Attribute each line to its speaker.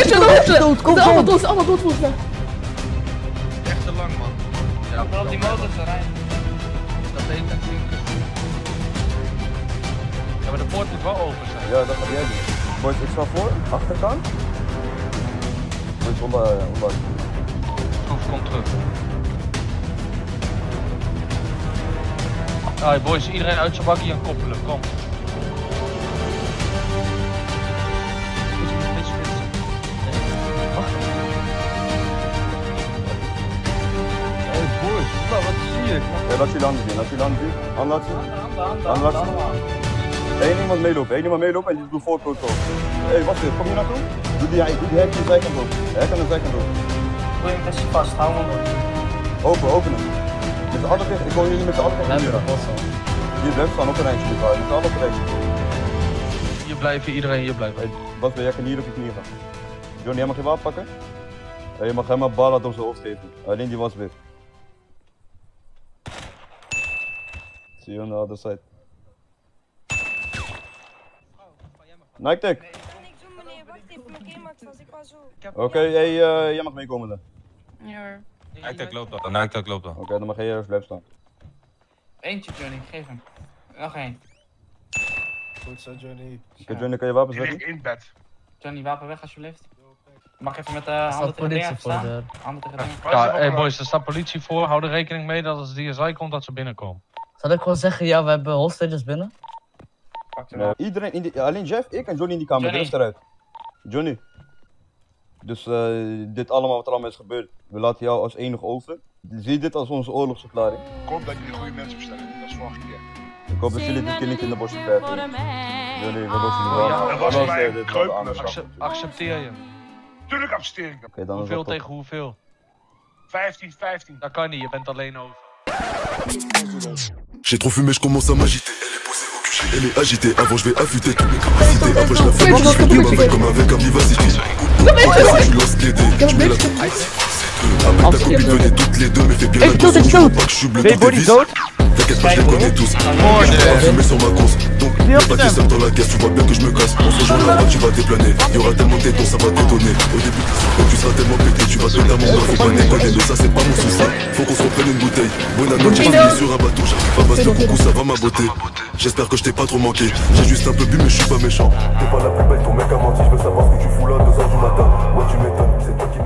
Speaker 1: Kom, allemaal dood volgens mij.
Speaker 2: Echt te lang, man.
Speaker 3: Ja, maar op die motor te rijden.
Speaker 2: Dat weet ik niet. Ja, maar de poort moet wel open zijn.
Speaker 4: Ja, dat ga jij doen. Boys, ik sta voor, achterkant. Boys, onder.
Speaker 2: Kom terug. Alright boys, iedereen uit zijn bakkie aan koppelen, kom.
Speaker 4: Hey boys, wat zie ik? Hey, laat jullie handen zien, Hand laat zien. Hand laat zien. Eén iemand meelopen, en die doet voorkoot op. Hey, wacht even, kom je naartoe? Doe die hek aan de zijkant op. Hek aan de zijkant op.
Speaker 3: Doe je hem vast, hou hem op.
Speaker 4: Open hem. Met de andere tegen, ik wil jullie met de andere tegen hier. Hier blijft staan op een rijtje, met z'n allen op een rijtje.
Speaker 2: Hier blijven, iedereen hier blijven.
Speaker 4: Hey, Bas, jij kan hier op je knieën gaan. Johnny, jij mag je wapen pakken? Hey, je mag hem een bal op zijn hoofd geven. Alleen die was weer. See you on the other side. Nike Tech. Oké, hey, jij mag meekomen dan.
Speaker 5: Ja hoor.
Speaker 6: Nike Tech loopt dan.
Speaker 4: Oké, dan mag jij eerst blijven staan.
Speaker 3: Eentje, Johnny, geef hem. Nog één.
Speaker 7: Goed zo, Johnny.
Speaker 4: Oké, Johnny, kan je wapens
Speaker 8: Die
Speaker 4: weg?
Speaker 8: ligt in bed.
Speaker 3: Johnny, wapen weg alsjeblieft. Mag even met de handen tegen dingen staan? Handen tegen dingen.
Speaker 2: Ja, hey boys, er staat politie voor. Hou er rekening mee dat als de DSI komt, dat ze binnenkomen.
Speaker 1: Zal ik gewoon zeggen, ja, we hebben hostages binnen?
Speaker 4: Iedereen, alleen Jeff, ik en Johnny in die kamer, de rest eruit. Johnny. Dus dit allemaal wat er allemaal is gebeurd, we laten jou als enige over. Zie dit als onze oorlogsverklaring.
Speaker 8: Ik hoop dat jullie goede mensen bestellen, dat is volgende keer.
Speaker 4: Ik hoop dat jullie dit keer niet in de bos krijgen. Johnny, we lossen die
Speaker 2: Ja,
Speaker 8: dat was mij een kreupele grap.
Speaker 2: Accepteer je.
Speaker 8: Tuurlijk accepteer ik dat.
Speaker 4: Okay, dan
Speaker 2: Hoeveel tegen hoeveel?
Speaker 8: 15.
Speaker 2: Dat kan niet, je bent alleen over.
Speaker 9: J'ai trop fumé, je commence à m'agiter. Elle est posée au QG, elle est agitée. Avant, je vais affûter toutes mes capacités. Après, je la fais je fais ma veille comme avec un vivacité. Tu lances les dés, tu mets la tête. Appelle ta copine, venez toutes les deux, mais fais bien attention. Je veux pas que je suis bleu dans tes vis. T'inquiète pas, je les connais tous. J'ai fumé sur ma course, donc y'a pas de seul dans la guerre. Tu vois bien que je me casse. On se rejoint là-bas, tu vas déplaner. Y'aura tellement de tétons, ça va t'étonner. Au début, tu seras tellement pété, tu vas te faire mon gars. Faut pas déconner, mais ça c'est pas mon souci. Faut qu'on se reprenne une bouteille. Bonne note, j'ai fini sur un bateau. J'arrive à base de coucou, ça va ma beauté. J'espère que je t'ai pas trop manqué. J'ai juste un peu bu, mais je suis pas méchant. T'es pas la plus belle, ton mec a menti. Je veux savoir ce que tu fous là, 2h du matin. Ouais, tu m'étonnes, c'est toi qui